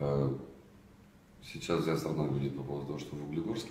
Э, Сейчас вся страна говорит по поводу того, что в Углегорске.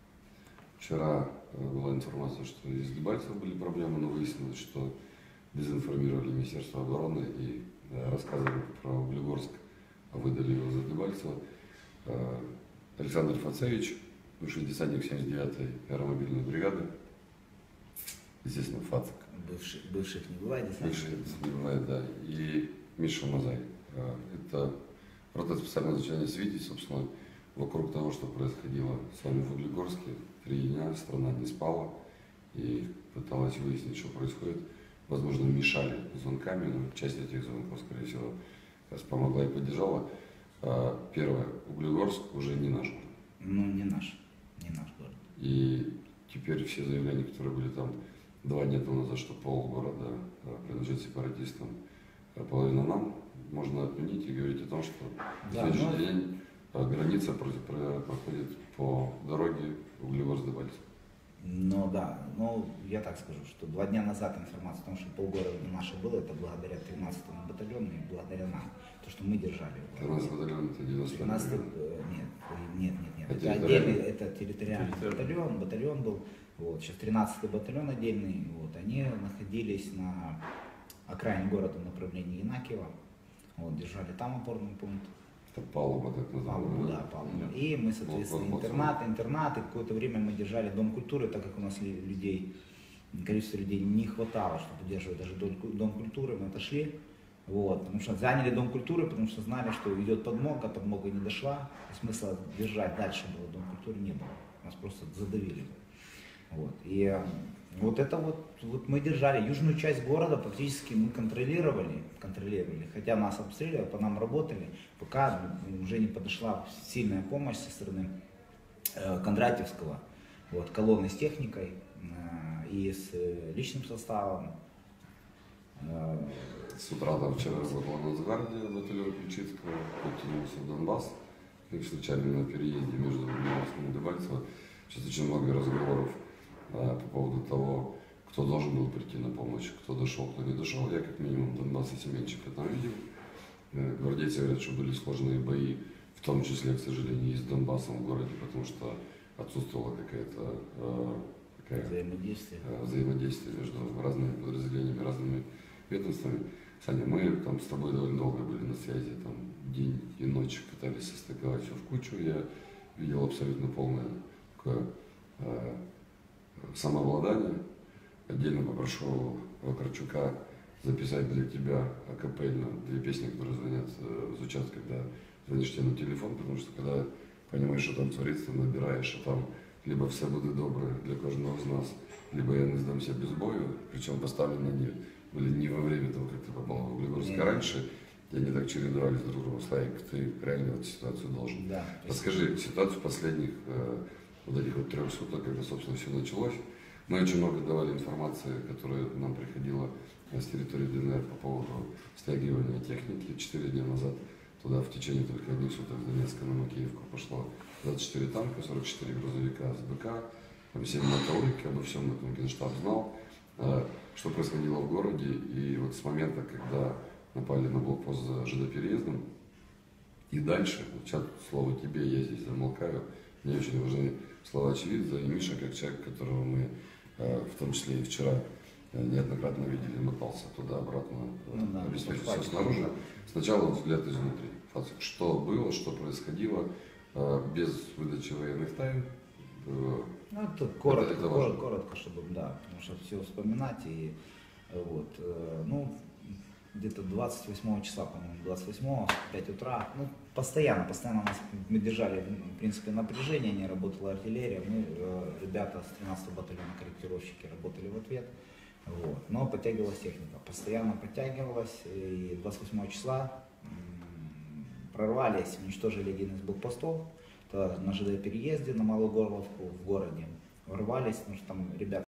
Вчера была информация, что из Дебальцева были проблемы, но выяснилось, что дезинформировали Министерство обороны и рассказывали про Углегорск, а выдали его за Дебальцево. Александр Фацевич, бывший десантник 79-й аэромобильной бригады, естественно, Фацик. Бывших не бывает, Бывших не бывает, да. И Миша Мазай. Это рота специального назначения «Свидетель», собственно, вокруг того, что происходило с вами в Углегорске. 3 дня страна не спала и пыталась выяснить, что происходит. Возможно, мешали звонками, но часть этих звонков, скорее всего, как раз помогла и поддержала. Первое, Углегорск уже не наш город. Ну, не наш город. И теперь все заявления, которые были там 2 дня тому назад, что полгорода принадлежит сепаратистам, половина нам, можно отменить и говорить о том, что в следующий день граница проходит по дороге Углегорск-Дебальцево. Ну да, я так скажу, что 2 дня назад информация о том, что полгорода наше было, это благодаря 13-му батальону и благодаря нам. То, что мы держали его. 13-й батальон это 90-й. Нет. Это территориальный батальон был. Вот. Сейчас 13-й батальон отдельный. Вот. Они находились на окраине города в направлении Янакиева. Вот, держали там опорный пункт. Это Палуба, так называемая. Да, Палуба. И мы, соответственно, интернаты. Какое-то время мы держали Дом культуры, так как у нас количество людей не хватало, чтобы поддерживать даже Дом культуры, мы отошли. Вот, потому что заняли Дом культуры, потому что знали, что идет подмога не дошла. Смысла держать дальше было Дом культуры не было. Нас просто задавили. Вот. И вот мы держали южную часть города, практически мы контролировали, хотя нас обстреливали, по нам работали, пока уже не подошла сильная помощь со стороны Кондратьевского, вот, колонны с техникой и с личным составом. С утра там вчера работала Нацгвардия, батальон Ключицкого, подтянулся в Донбасс. Их встречали на переезде между Углегорском и Дебальцево. Сейчас очень много разговоров по поводу того, кто должен был прийти на помощь, кто дошел, кто не дошел. Я как минимум Донбасс и Семенчика там видел. Гвардейцы говорят, что были сложные бои, в том числе, к сожалению, и с Донбассом в городе, потому что отсутствовало какое-то взаимодействие между разными подразделениями, разными ведомствами. Саня, мы там с тобой довольно долго были на связи, там день и ночь пытались состыковать все в кучу. Я видел абсолютно полное такое самообладание. Отдельно попрошу Вакарчука записать для тебя акапельно 2 песни, которые звонят с участка, когда звонишь тебе на телефон, потому что когда понимаешь, что там творится, набираешь, а там либо все будут добрые для каждого из нас, либо я не сдамся без бою, причем поставлены они были не во время того, как ты попал в Углегорск, а раньше, и они так чередовались друг друга. Славик, ты реально эту ситуацию должен. Да, расскажи ситуацию последних вот этих вот 3 суток, когда, собственно, все началось. Мы очень много давали информации, которая нам приходила с территории ДНР по поводу стягивания техники. 4 дня назад туда в течение только 1 суток с Донецка на Макеевку пошло 24 танка, 44 грузовика с БК, 7 моторолики, обо всем этом Генштаб знал, что происходило в городе. И вот с момента, когда напали на блокпост за ЖД-переездом, и дальше, вот сейчас слово тебе, я здесь замолкаю, мне очень важны слова очевидца, и Миша, как человек, которого мы, в том числе и вчера, неоднократно видели, мотался туда-обратно, обеспечить все снаружи. Сначала взгляд изнутри. Что было, что происходило, без выдачи военных тайн. Это коротко, чтобы, да, потому что все вспоминать. И вот, где-то 28 числа, по-моему, 28-го, 5 утра, постоянно нас, мы держали, в принципе, напряжение, не работала артиллерия, ребята с 13-го батальона корректировщики работали в ответ, вот, но подтягивалась техника, постоянно подтягивалась, и 28 числа прорвались, уничтожили один из блокпостов, на ЖД-переезде на Малую Горловку в городе, ворвались, потому что там ребята